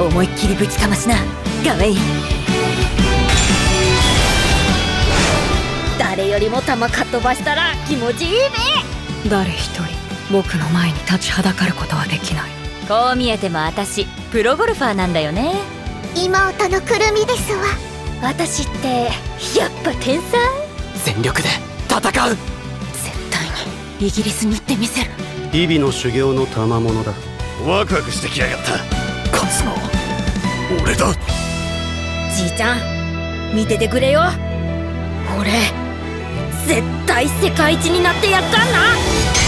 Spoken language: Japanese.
思いっきりぶちかましなガウェイン。誰よりも弾かっ飛ばしたら気持ちいいべ。 誰一人僕の前に立ちはだかることはできない。 こう見えても私プロゴルファーなんだよね。 妹のくるみですわ。 私ってやっぱ天才。 全力で戦う。 絶対にイギリスに行ってみせる。 日々の修行の賜物だ。 ワクワクしてきやがった。勝つの俺だ。 じいちゃん見ててくれよ。俺絶対世界一になってやっかんな。